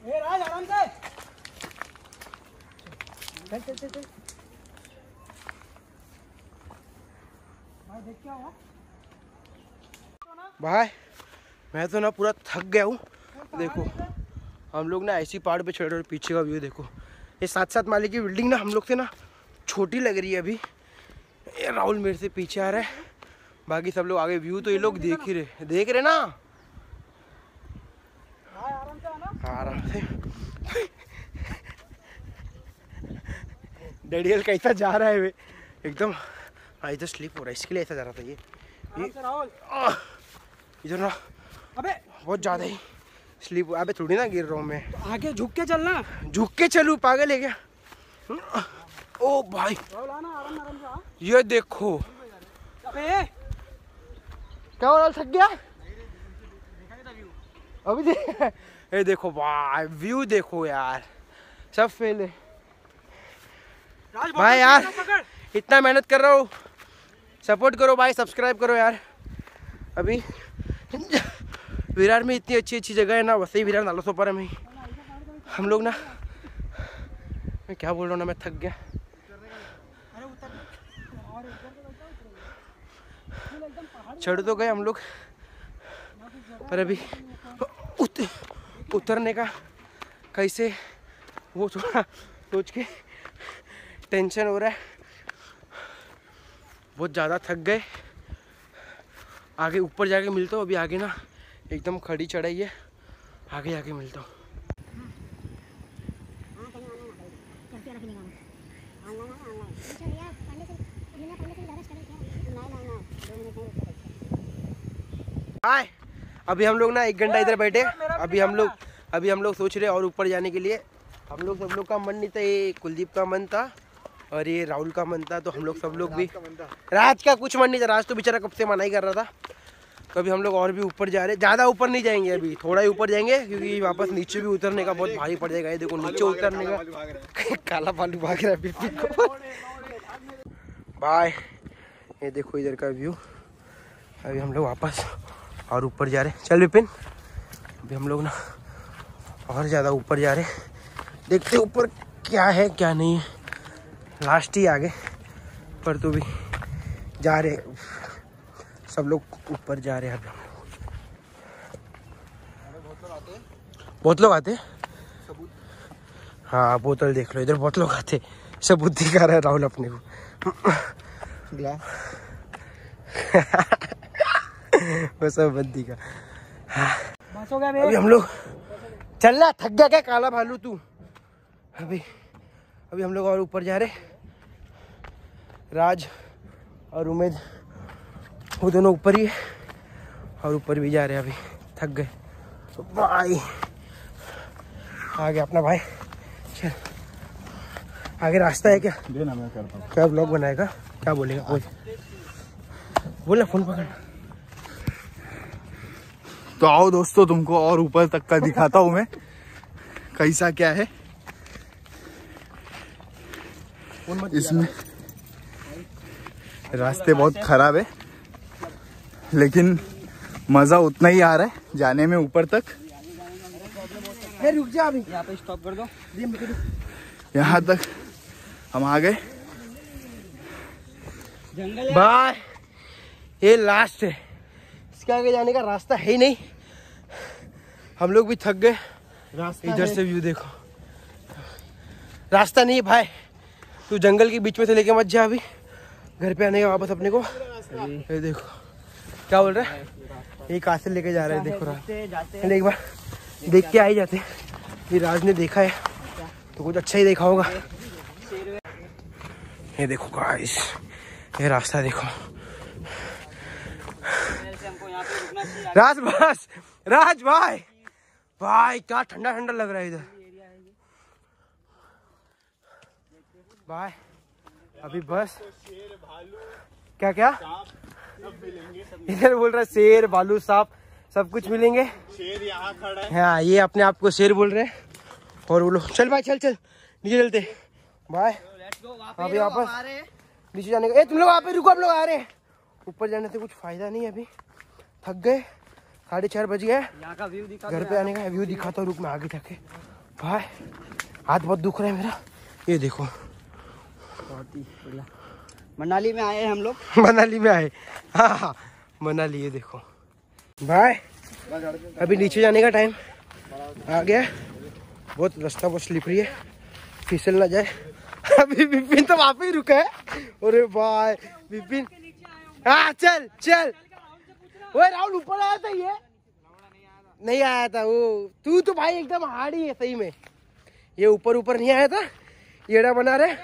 राज आराम से चल चल चल चल भाई देख क्या हुआ भाई। मैं तो ना पूरा थक गया हूँ। देखो हम लोग ना ऐसी पहाड़ पे चढ़ रहे, पीछे का व्यू देखो। ये 7-7 माले की बिल्डिंग ना हम लोग से ना छोटी लग रही है अभी। ये राहुल मेरे से पीछे आ रहा है, बाकी सब लोग आगे। व्यू तो ये लोग देख रहे ना। आराम से डैडियल कैसा जा रहा है वे एकदम। हाँ इधर स्लिप हो रहा है, इसके लिए ऐसा जा रहा था ये इधर ना। अबे बहुत ज्यादा ही स्लिप। अबे थोड़ी ना गिर रहा हूँ मैं। तो आगे झुक के चलना। झुक के चलूँ? पागल है क्या? ओ भाई आराम से। ये देखो। अबे क्या हो रहा, थक गया अभी? ये देखो भाई, व्यू देखो यार, सब फेल है भाई। यार इतना मेहनत कर रहा हूँ, सपोर्ट करो भाई, सब्सक्राइब करो यार। अभी विरार में इतनी अच्छी अच्छी जगह है ना, वैसे ही विरार नालासोपारा में हम लोग ना, मैं क्या बोल रहा हूँ ना, मैं थक गया। चढ़ तो गए हम लोग, पर अभी उतरने का कैसे वो थोड़ा सोच के टेंशन हो रहा है। बहुत ज़्यादा थक गए। आगे ऊपर जाके मिलता हूँ। अभी आगे ना एकदम खड़ी चढ़ाई है, आगे जाके मिलता हूँ। हाय, अभी हम लोग ना 1 घंटा इधर बैठे। अभी हम लोग सोच रहे और ऊपर जाने के लिए। हम लोग सब लोग का मन नहीं था, ये कुलदीप का मन था और ये राहुल का मन था। तो हम लोग सब लोग भी, राज का कुछ मन नहीं था, राज तो बेचारा कब से मना ही कर रहा था। तो अभी हम लोग और भी ऊपर जा रहे हैं। ज़्यादा ऊपर नहीं जाएंगे, अभी थोड़ा ही ऊपर जाएंगे, क्योंकि वापस नीचे भी उतरने का बहुत भारी पड़ जाएगा। ये देखो नीचे उतरने का काला भालू भाग रहा है बाय। ये देखो इधर का व्यू। अभी हम लोग वापस और ऊपर जा रहे हैं। चल विपिन, अभी हम लोग ना और ज़्यादा ऊपर जा रहे हैं। देखते ऊपर क्या है क्या नहीं है। लास्ट ही आगे, पर तो भी जा रहे, सब लोग ऊपर जा रहे हैं। अभी बहुत लोग आते। हाँ बोतल देख लो, इधर बहुत लोग आते। सबूत दिखा रहा है राहुल अपने को वो सब बंदी का। बस हो गया अभी हम लोग चलना, थक गया क्या काला भालू तू? अभी हम लोग और ऊपर जा रहे। राज और उमेद वो दोनों ऊपर ही है, और ऊपर भी जा रहे हैं। अभी थक गए तो भाई आगे अपना भाई। चल आगे रास्ता है क्या? देना मैं करता हूँ। क्या ब्लॉग बनाएगा? क्या बोलेगा? बोल फोन पकड़ना। तो आओ दोस्तों, तुमको और ऊपर तक का दिखाता हूँ मैं कैसा क्या है इसमें। रास्ते बहुत खराब है, लेकिन मजा उतना ही आ रहा है जाने में ऊपर तक। रुक जा, अभी यहाँ पे स्टॉप कर दो। यहाँ तक हम आ गए। बाय, ये लास्ट है, इसके आगे जाने का रास्ता है ही नहीं। हम लोग भी थक गए। इधर से व्यू देखो, रास्ता नहीं है भाई। तू जंगल के बीच में से लेके मत जा। अभी घर पे आने का वापस अपने को। ये देखो क्या बोल रहा है, ये कहाँ से लेके जा रहा है? देखो राज, एक बार देख के आ ही जाते। ये राज ने देखा है तो कुछ अच्छा ही देखा होगा। ये देखो गाइस, ये रास्ता देखो। राज बस, राज भाई, भाई क्या ठंडा ठंडा लग रहा है इधर भाई। अभी बस क्या क्या इधर बोल रहा है, शेर भालू सांप सब कुछ मिलेंगे। शेर यहाँ खड़ा है। हाँ ये अपने आप को शेर बोल रहे हैं। और वो लोग चल भाई, चल चल नीचे चलते भाई। अभी वापस नीचे जाने का। तुम लोग वहाँ पे रुको, हम लोग आ रहे हैं। ऊपर जाने से कुछ फायदा नहीं है, अभी थक गए। 4:30 बज गए। यहाँ का व्यू दिखा, घर पे आने का व्यू दिखाता हूँ। रुक मैं आगे जाके भाई हाथ बहुत दुख रहा है मेरा, ये देखो। बहुत ही बढ़िया। मनाली में आए हैं हम लोग। मनाली में आए, हाँ मनाली। ये देखो भाई, अभी नीचे जाने का टाइम आ गया। बहुत रास्ता बहुत स्लिपरी है, फिसल ना जाए। अभी विपिन तो वहाँ पे ही रुका है। अरे भाई विपिन, हाँ चल चल। ओए राहुल ऊपर आया था, ये नहीं आया था वो। तू तो भाई एकदम हार्ड ही है सही में। ये ऊपर ऊपर नहीं आया था, येड़ा बना रहे।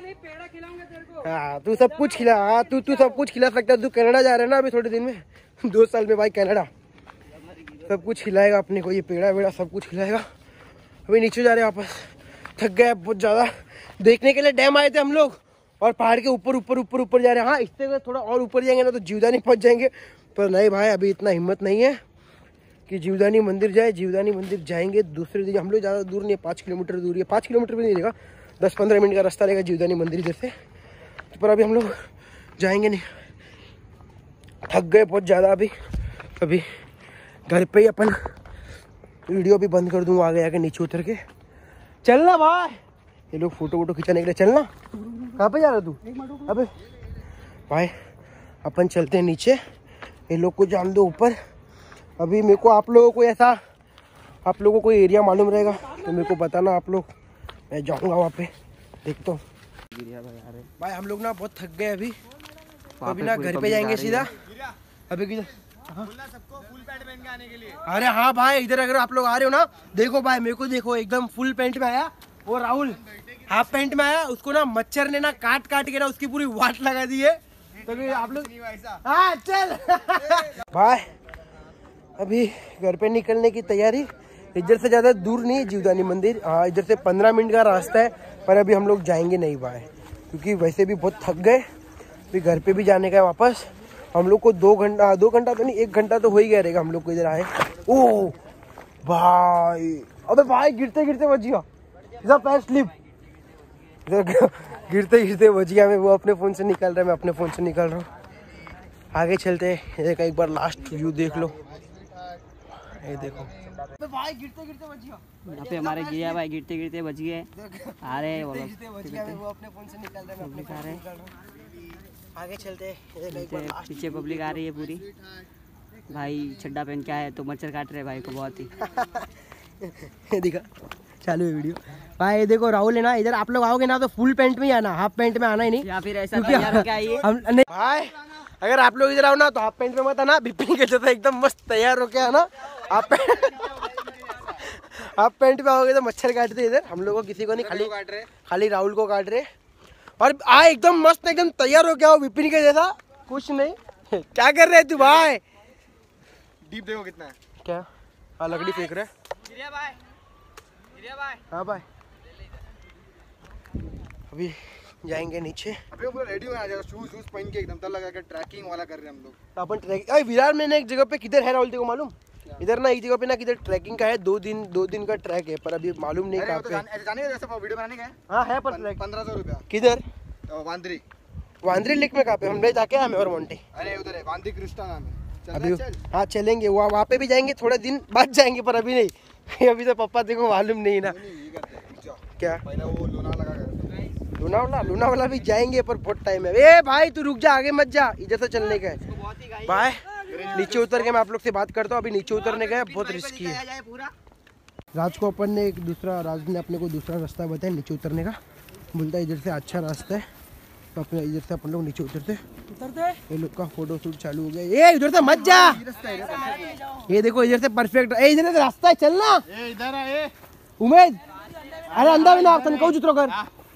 हाँ तू सब कुछ खिला, हाँ तू सब कुछ खिला सकता है। तू कनाडा जा रहा है ना अभी थोड़े दिन में, 2 साल में भाई कनाडा। सब कुछ खिलाएगा अपने को, ये पेड़ा वेड़ा सब कुछ खिलाएगा। अभी नीचे जा रहे हैं वापस, थक गए बहुत ज़्यादा। देखने के लिए डैम आए थे हम लोग, और पहाड़ के ऊपर ऊपर ऊपर ऊपर जा रहे हैं। हाँ इससे थोड़ा और ऊपर जाएंगे ना तो जीवदानी पहुँच जाएंगे, पर नहीं भाई अभी इतना हिम्मत नहीं है कि जीवदानी मंदिर जाए। जीवदानी मंदिर जाएंगे दूसरे दिन। हम लोग ज़्यादा दूर नहीं है, 5 किलोमीटर दूर है। 5 किलोमीटर भी नहीं रहेगा, 10-15 मिनट का रास्ता रहेगा जीवदानी मंदिर इधर से। पर अभी हम लोग जाएंगे नहीं, थक गए बहुत ज़्यादा। अभी घर पे ही अपन वीडियो भी बंद कर दूँगा, आगे आके नीचे उतर के। चलना भाई, ये लोग फोटो वोटो खिंचाने के लिए। चलना, कहाँ पे जा रहा तू? अबे भाई अपन चलते हैं नीचे, ये लोग को जान दो ऊपर। अभी मेरे को आप लोगों को ऐसा, आप लोगों को एरिया मालूम रहेगा तो मेरे को बताना आप लोग, मैं जाऊँगा वहाँ पे, देखता हूँ। भाई हम लोग ना बहुत थक गए अभी ना घर पे जाएंगे सीधा। अभी किधर? सबको फुल पैंट पहन के आने के लिए। अरे हाँ भाई, इधर अगर आप लोग आ रहे हो ना, देखो भाई मेरे को देखो, एकदम फुल पैंट में आया। वो राहुल हाफ पैंट में आया, उसको ना मच्छर ने ना काट के ना उसकी पूरी वाट लगा दी है। तो आप लोग हाँ चल। भाई अभी घर पे निकलने की तैयारी। इधर से ज्यादा दूर नहीं है जीवदानी मंदिर, हाँ इधर से 15 मिनट का रास्ता है। पर अभी हम लोग जाएंगे नहीं भाई, क्योंकि वैसे भी बहुत थक गए। अभी घर पे भी जाने का है वापस। हम लोग को 2 घंटा तो नहीं, 1 घंटा तो हो ही गया रहेगा हम लोग को इधर आए। ओ भाई, अबे भाई गिरते गिरते बच गया, इधर पैर स्लिप, गिरते गिरते बच गया। मैं वो अपने फोन से निकाल रहा है, मैं अपने फोन से निकाल रहा हूँ। आगे चलते हैं, एक बार लास्ट व्यू देख लो, ये देखो। भाई गिरते गिरते बच गया, यहाँ पे हमारे गिरिया भाई गिरते गिरते बच गए। आ रहे हैं वो लोग, वो अपने फोन से निकाल रहा है, मैं अपने आ रहे हैं। आगे चलते हैं। पीछे पब्लिक आ रही है पूरी। भाई छड्डा पहन के आए तो मच्छर काट रहे भाई को बहुत ही। दिखा चालू है वीडियो। भाई देखो राहुल है ना, इधर आप लोग आओगे ना तो फुल पैंट में ही आना, हाफ पैंट में आना ही नहीं। या फिर ऐसा तैयार होके आइए। हम नहीं भाई, अगर आप लोग इधर आओ ना तो हाफ पैंट में मत आना, बिपिन के जैसा एकदम मस्त तैयार होके आना। हाफ पैंट में आओगे तो मच्छर काटते इधर। हम लोग को किसी को नहीं, खाली राहुल को काट रहे। और आ एकदम मस्त एकदम तैयार हो गया हो विपिन के जैसा, कुछ नहीं। क्या कर रहे तू भाई? डीप देखो कितना है। क्या? हाँ लकड़ी फेंक रहे। हाँ भाई अभी जाएंगे नीचे। अभी पूरा रेडी हो जाएगा, शूज पहन के एकदम, तब लगा के ट्रैकिंग वाला कर रहे हैं हम लोग। तो अपन ट्रैकिंग, विरार में एक जगह पे किधर है राहुल तेरे को मालूम? इधर ना एक जगह पे ना किधर ट्रैकिंग का है, 2 दिन का ट्रैक है, पर अभी मालूम नहीं कहाँ पे। वीडियो बनाने का है। हाँ है पर 1500 रुपया। किधर? वांद्री लेक में कहाँ पे? हम ले जाके आए और मोंटी। अरे उधर है, वांद्री कृष्णा नाम है। अभी हाँ चलेंगे, वहाँ पे भी जाएंगे, थोड़े दिन बाद जाएंगे, पर अभी नहीं। अभी तो पापा देखो मालूम नहीं ना क्या। लोनावाला भी जाएंगे पर बहुत टाइम है। ए भाई तू रुक जा, आगे मत जा, इधर से चलने का है। भाई नीचे उतर के मैं आप लोग से बात करता हूँ। अभी नीचे उतरने का है, बहुत रिस्की है। राज को अपन ने राज ने अपने को दूसरा रास्ता बताया नीचे उतरने का। बोलता है इधर से अच्छा रास्ता है, तो अपने इधर से अपन लोग नीचे उतरते। ये लोग का फोटो शूट चालू हो गया। ये इधर से मत जा, ये देखो इधर से परफेक्ट। इधर से रास्ता है, चलना। इधर है उमेद, अरे अंदर भी ना आप कहूँ चित्रों कर।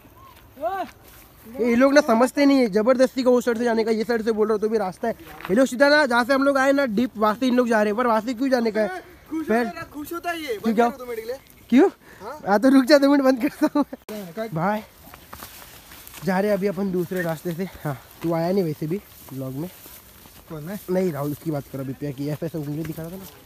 ये लोग ना समझते नहीं है, जबरदस्ती का वो साइड से जाने का, ये साइड से बोल रहे हो तो भी रास्ता है। ये लोग सीधा ना जहाँ से हम लोग आए ना डीप, वहाँ से इन लोग जा रहे हैं, पर वहाँ से क्यों जाने का है? खुश होता है ये, क्यों? हाँ तो रुक जा, 2 मिनट बंद करता हूँ। भाई जा रहे अभी अपन दूसरे रास्ते से। हाँ तू आया नहीं वैसे भी ब्लॉग में। कौन है? नहीं राहुल, उसकी बात करो अभी, क्या की ऐसा उंगली दिखा रहा था ना।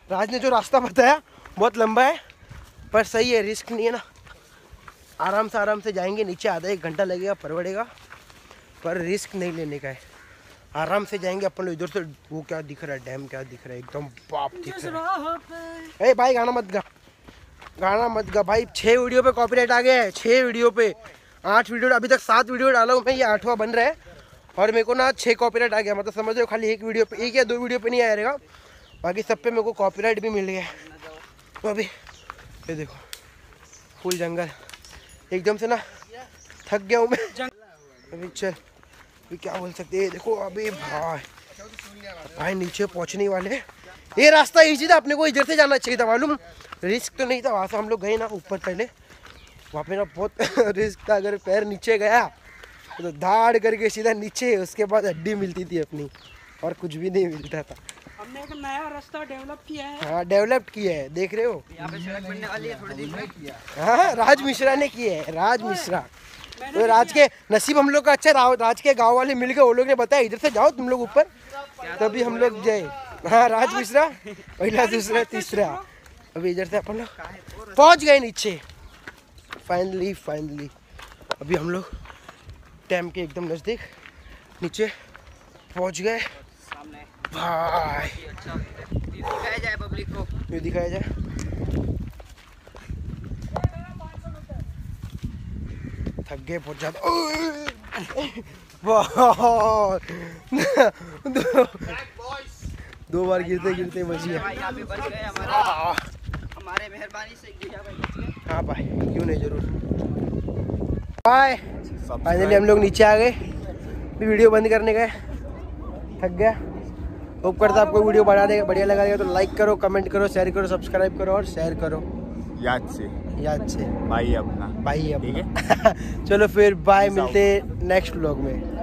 राज ने जो रास्ता बताया बहुत लंबा है पर सही है, रिस्क नहीं है ना। आराम से जाएंगे नीचे, आधा 1 घंटा लगेगा, परवड़ेगा, पर रिस्क नहीं लेने का है। आराम से जाएंगे अपन लोग। इधर से वो क्या दिख रहा है, डैम क्या दिख रहा है, एकदम बाप दिख रहा है। ए भाई गाना मत गा भाई। 6 वीडियो पे कॉपीराइट आ गया है, 6 वीडियो पे। 8 वीडियो, अभी तक 7 वीडियो डाला हूँ मैं, ये 8वां बन रहा है और मेरे को ना 6 कॉपीराइट आ गया। मतलब समझ लो खाली 1 वीडियो पे, 1 या 2 वीडियो पे नहीं आया रहेगा, बाकी सब पे मेरे को कॉपीराइट भी मिल गया। तो अभी ये देखो फुल जंगल, एकदम से ना थक गया हूँ मैं। अभी चल, अभी क्या बोल सकते हैं। देखो अभी भाई नीचे पहुँचने वाले। ये रास्ता इजी था, अपने को इधर से जाना चाहिए था, मालूम। रिस्क तो नहीं था, वहाँ से हम लोग गए ना ऊपर, पहले वहाँ पे ना बहुत रिस्क था। अगर पैर नीचे गया तो धाड़ करके सीधा नीचे, उसके बाद हड्डी मिलती थी अपनी, और कुछ भी नहीं मिलता था। हमने एक नया रास्ता डेवलप किया है। हाँ डेवलप किया है, देख रहे हो। यहाँ पे सड़क बनने वाली है थोड़ी देर में। हाँ राज मिश्रा ने किया है, राज मिश्रा। तो राज के नसीब हम लोग का अच्छा, राज के गांव वाले मिलकर वो लोग ने बताया इधर से जाओ तुम लोग ऊपर, तभी हम लोग गए। हाँ राज मिश्रा पहला, दूसरा, तीसरा। अभी इधर से अपन लोग पहुंच गए नीचे, फाइनली। अभी हम लोग डैम के एकदम नजदीक नीचे पहुंच गए भाई। दिखाया जाए पब्लिक को, ये दिखाया जाए। थक गए बहुत ज्यादा। बहुत 2 बार गिरते बच गए। हमारे मेहरबानी से गिरा भाई। हाँ भाई, क्यों नहीं, जरूर। बाय। फाइनली हम लोग नीचे आ गए, वीडियो बंद करने गए, थक गया। होप करता आपको वीडियो बढ़िया लगा देगा तो लाइक करो, कमेंट करो, शेयर करो, सब्सक्राइब करो और शेयर करो याद से। भाई अपना, भाई ठीक है। चलो फिर बाय, मिलते नेक्स्ट व्लॉग में।